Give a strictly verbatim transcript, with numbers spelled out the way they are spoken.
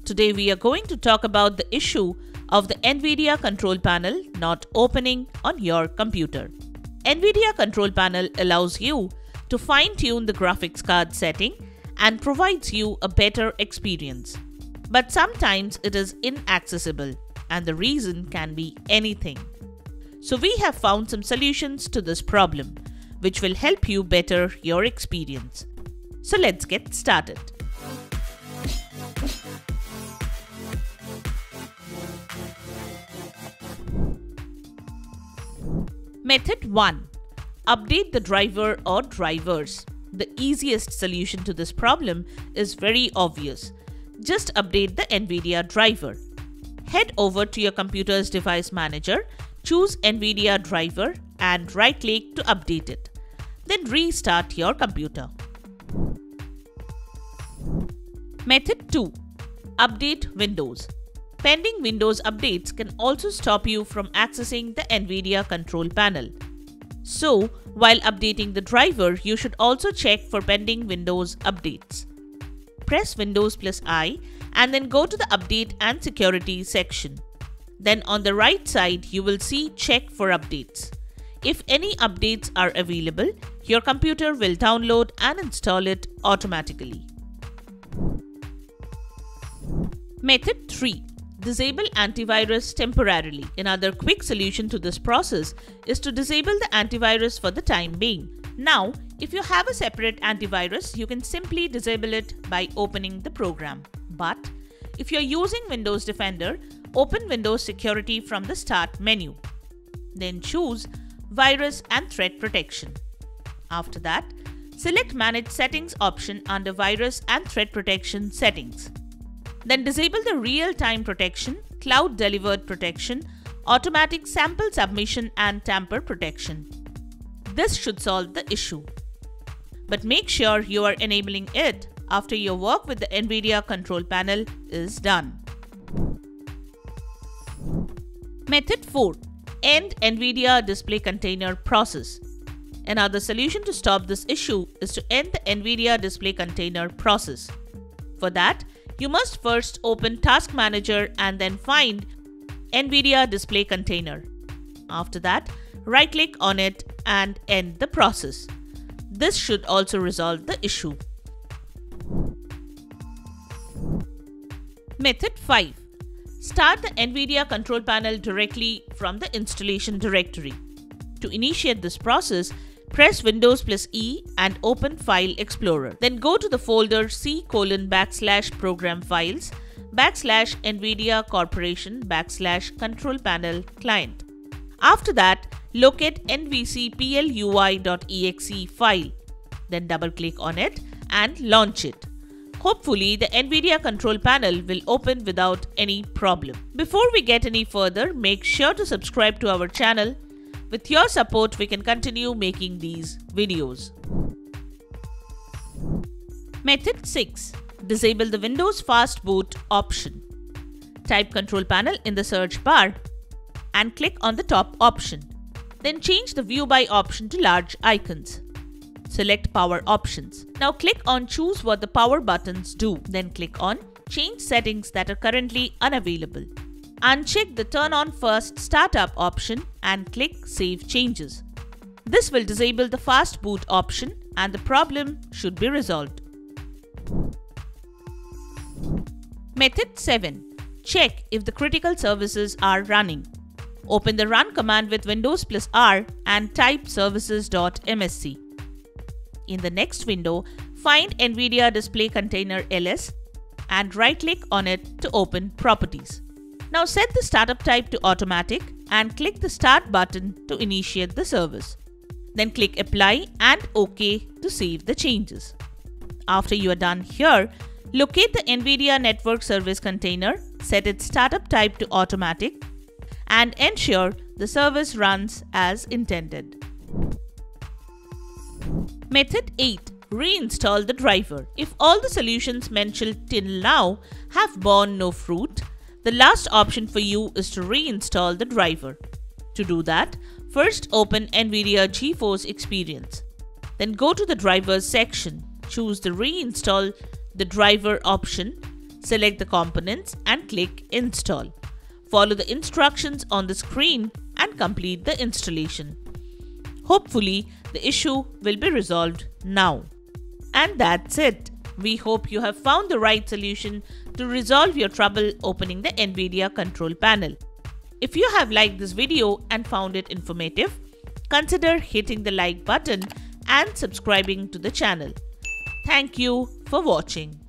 Today we are going to talk about the issue of the NVIDIA control panel not opening on your computer. NVIDIA control panel allows you to fine-tune the graphics card setting and provides you a better experience. But sometimes it is inaccessible and the reason can be anything. So we have found some solutions to this problem which will help you better your experience. So let's get started. Method one. Update the driver or drivers. The easiest solution to this problem is very obvious. Just update the NVIDIA driver. Head over to your computer's device manager, choose NVIDIA driver and right-click to update it. Then restart your computer. Method two. Update Windows. Pending Windows updates can also stop you from accessing the NVIDIA control panel. So, while updating the driver, you should also check for pending Windows updates. Press Windows plus I and then go to the Update and Security section. Then on the right side, you will see Check for Updates. If any updates are available, your computer will download and install it automatically. Method three. Disable antivirus temporarily. Another quick solution to this process is to disable the antivirus for the time being. Now, if you have a separate antivirus, you can simply disable it by opening the program. But if you're using Windows Defender, open Windows Security from the Start menu. Then choose Virus and Threat Protection. After that, select Manage Settings option under Virus and Threat Protection settings. Then disable the real-time protection, cloud delivered protection, automatic sample submission and tamper protection. This should solve the issue. But make sure you are enabling it after your work with the NVIDIA control panel is done. Method four. End NVIDIA display container process. Another solution to stop this issue is to end the NVIDIA display container process. For that, you must first open Task Manager and then find NVIDIA Display Container. After that, right-click on it and end the process. This should also resolve the issue. Method five. Start the NVIDIA control panel directly from the installation directory. To initiate this process, press Windows plus E and open File Explorer. Then go to the folder C colon backslash program files backslash NVIDIA Corporation backslash control panel client. After that, locate N V C P L U I dot E X E file. Then double click on it and launch it. Hopefully, the NVIDIA control panel will open without any problem. Before we get any further, make sure to subscribe to our channel. With your support, we can continue making these videos. Method six. Disable the Windows Fast Boot option. Type Control Panel in the search bar and click on the top option. Then change the View By option to Large Icons. Select Power Options. Now click on Choose what the power buttons do. Then click on Change settings that are currently unavailable. Uncheck the Turn on First Startup option and click Save Changes. This will disable the Fast Boot option and the problem should be resolved. Method seven. Check if the critical services are running. Open the Run command with Windows plus R and type services dot M S C. In the next window, find NVIDIA Display Container L S and right-click on it to open Properties. Now set the startup type to automatic and click the Start button to initiate the service. Then click Apply and OK to save the changes. After you are done here, locate the NVIDIA Network Service Container, set its startup type to automatic and ensure the service runs as intended. Method eight. Reinstall the driver. If all the solutions mentioned till now have borne no fruit, the last option for you is to reinstall the driver. To do that, first open NVIDIA GeForce Experience. Then go to the drivers section, choose the Reinstall the driver option, Select the components and click Install. Follow the instructions on the screen and complete the installation. Hopefully, the issue will be resolved now. And that's it. We hope you have found the right solution to resolve your trouble opening the NVIDIA control panel. If you have liked this video and found it informative, consider hitting the like button and subscribing to the channel. Thank you for watching.